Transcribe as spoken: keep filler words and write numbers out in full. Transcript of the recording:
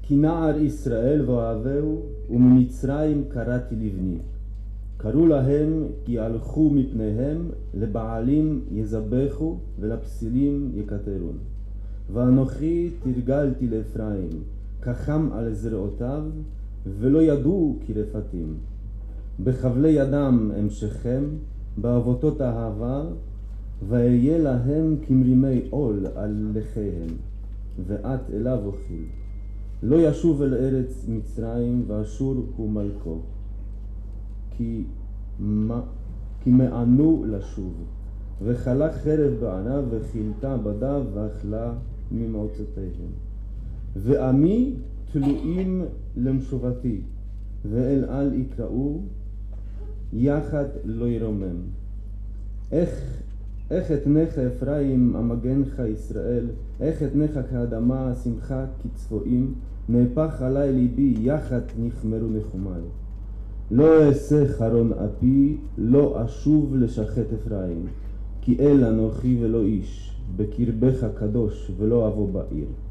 כי נער ישראל ואוהבהו, וממצרים קראתי לבני. קראו להם כי הלכו מפניהם, לבעלים יזבחו ולפסילים יקטרון. ואנוכי תרגלתי לאפרים, כחם על זרועותיו, ולא ידעו כי רפתים. בחבלי ידם המשכם, באבותות אהבה, ואהיה להם כמרימי עול על לחיהם, ואת אליו אוכיל. לא ישוב אל ארץ מצרים, ואשור הוא מלכו. כי, מה, כי מענו לשוב, וחלק חרב בעניו, וכילתה בדיו, ואכלה ממועצותיהם. ועמי תלויים למשובתי, ואל על יקראו, יחד לא ירומם. איך, איך אתנך אפרים, המגנך ישראל, איך אתנך כאדמה, שמחה כצבועים, נהפך עלי ליבי, יחד נחמרו נחומי. לא אעשה חרון אפי, לא אשוב לשחט אפרים, כי אל אנוכי ולא איש, בקרבך קדוש ולא אבוא בעיר.